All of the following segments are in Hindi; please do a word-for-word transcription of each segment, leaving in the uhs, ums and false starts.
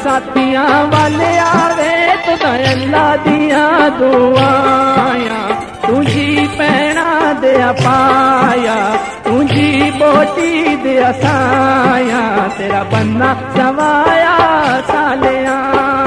साथियां वाले आवे तो अल्लाह दिया दुआया तुझी पैना दे पाया तुझी बोटी दे साया तेरा बन्ना सवाया सालिया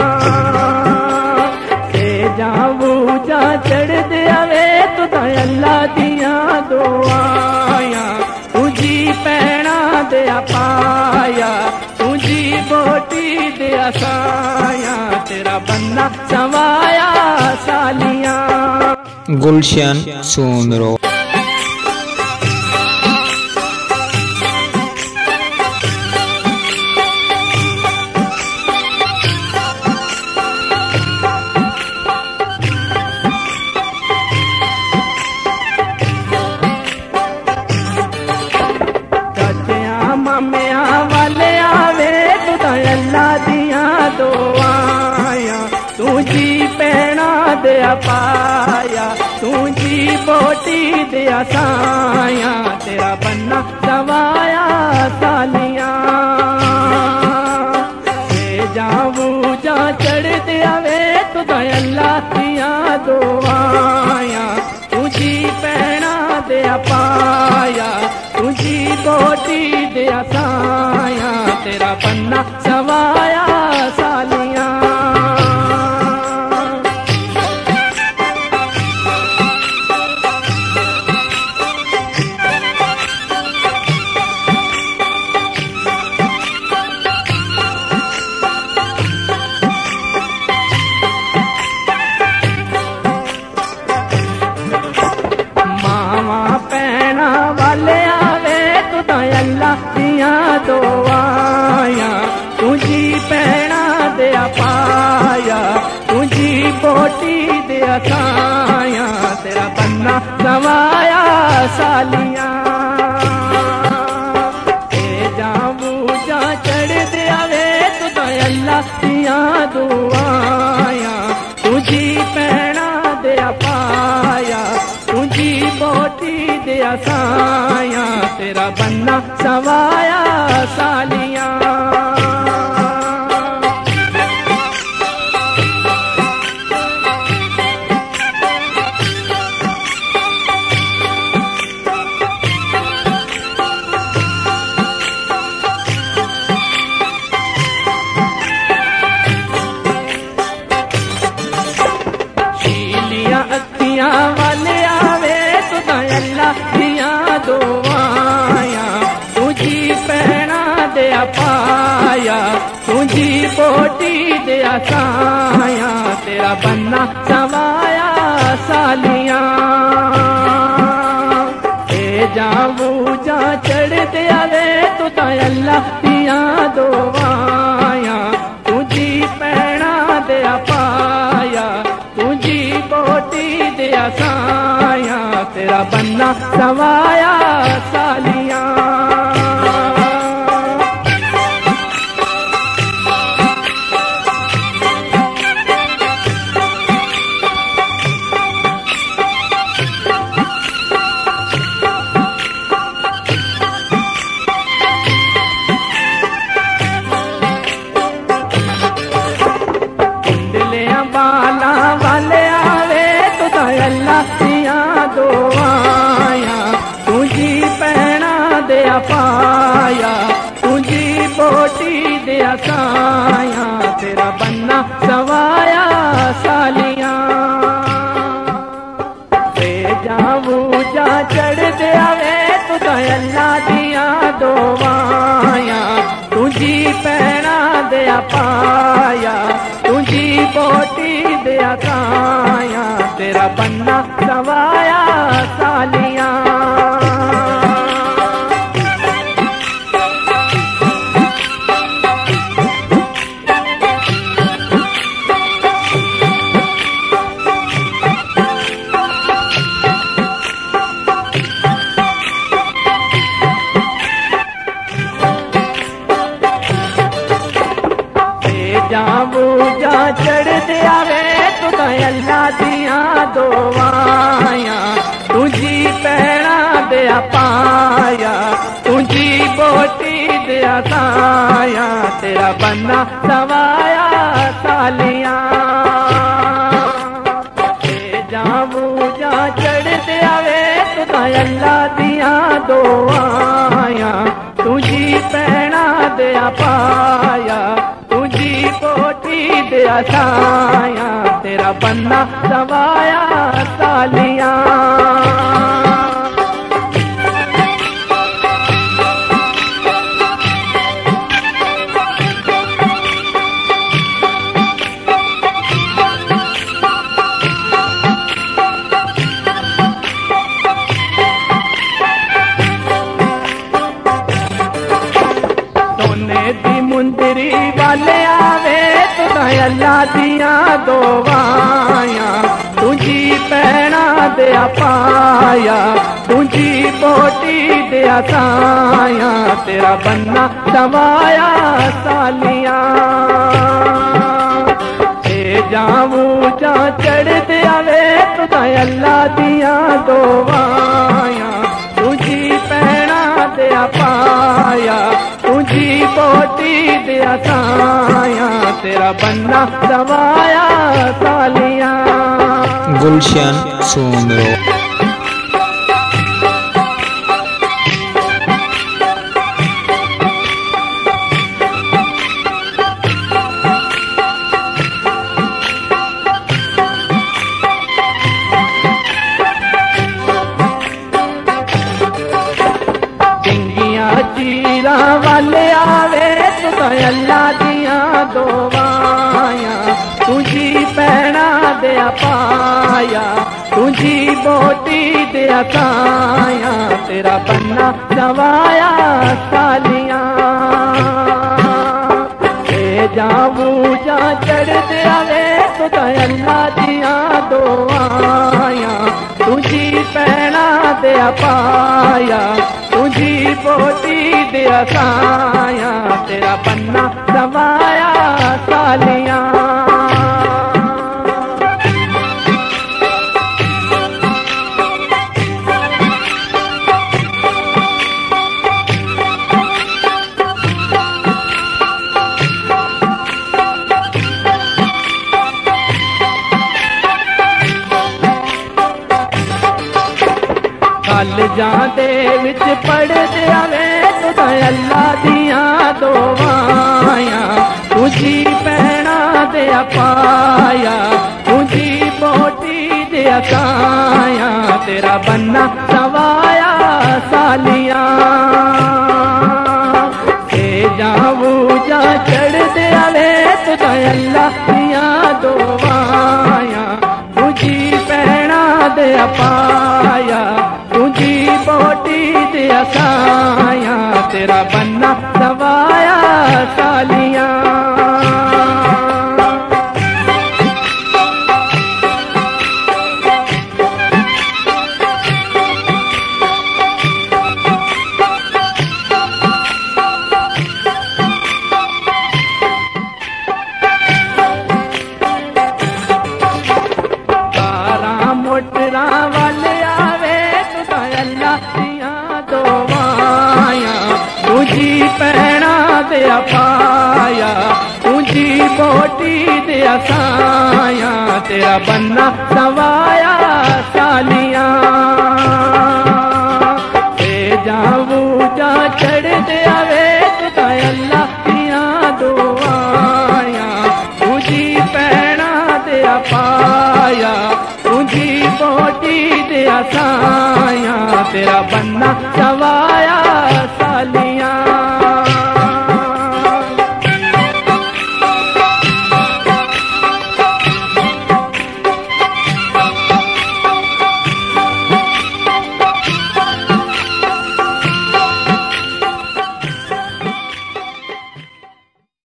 ते जाऊं जा चढ़ दे आवे तो अल्लाह दिया दुआया तुझी पैना दे पाया तुझी बोटी दे साया तेरा बन्ना सवाया सालिया। गुलशन सुमरो अल्लाह दिया दुआया तुझी पैना दे पाया तुझी बोटी दे साया तेरा बन्ना सवाया सालिया ते जाऊं जा चढ़ दे आवे तो अल्लाह दिया दुआया तुझी पैना दे पाया तुझी बोटी दे साया तेरा बन्ना सवाया सालिया। मामा पैना वाले आवे तो अल्लाह दिया दुआया तुझी पैना दे पाया तुझी बोटी दे साया तेरा बन्ना सवाया सालिया ते जाऊं जा चढ़ दे आवे तो अल्लाह दिया दुआया तुझी पैना दे पाया तुझी बोटी दे साया तेरा बन्ना सवाया सालिया। अखियां वाले आवे तो अल्लाह दिया दुआया तुझी पैना दे पाया तुझी बोटी दे साया तेरा बन्ना सवाया सालिया ते जाऊं जा चढ़ दे आवे तो अल्लाह दिया दुआया तुझी पैना दे पाया तुझी बोटी दे साया तेरा बन्ना सवाया सालिया। बाला वाले आवे तो अल्लाह दिया दुआया तुझी पैना दे पाया तुझी बोटी दे साया तेरा बन्ना सवाया सालिया ते जाऊं जा चढ़ दे आवे तो अल्लाह दिया दुआया तुझी पैना दे पाया तुझी बोटी दे साया तेरा बन्ना सवाया सालिया। जाऊं जा चढ़ दे आवे तो अल्लाह दिया दुआया तुझी पैना दे पाया तुझी बोटी दे साया तेरा बन्ना सवाया सालियां जाऊं जा चढ़ दे आवे तुदा अल्लाह दिया दुआया तुझी पैना दे पाया तुझी पोटी दे साया तेरा बन्ना सवाया सालियां मुंदरी वाले आवे तुदा अल्लाह दिया दुआया तुझी पैना दे पाया तुझी बोटी दे साया तेरा बन्ना सवाया सालियां जाऊं जा चढ़ दे आवे तुदा अल्लाह दिया दुआया तुझी पैना दे पाया तुझी बोटी दे साया तेरा बन्ना सवाया सालियां गुलशन सोमरो चीरा वाले आवे तुदा अल्लाह दिया दुआया तुझी पैना दे पाया तुझी बोटी दे साया तेरा बन्ना सवाया सालियां जाऊं जा चढ़ दे आवे तुदा अल्लाह दिया दुआया तुझी पैना दे पाया तुझी बोटी दे साया तेरा बन्ना सवाया सालियां कल जाते विच पढ़ दे आवे तुदा अल्लाह दिया दुआया तुझी पैना दे पाया तुझी बोटी दे साया तेरा बन्ना सवाया सालियां जाऊं जा चढ़ दे आवे तुदा अल्लाह दिया दुआया तुझी पैना दे पाया तुझी बोटी दे साया तेरा बन्ना सवाया सालियां मोटरा वाले आवे तुदा अल्लाह दिया दुआया तुझी पैना दे पाया तुझी बोटी दे साया तेरा बन्ना सवाया सालियां जाऊं जा चढ़ दे आवे तुदा अल्लाह दिया दुआया तुझी पैना दे पाया तुझी बोटी दे साया तेरा बन्ना सवाया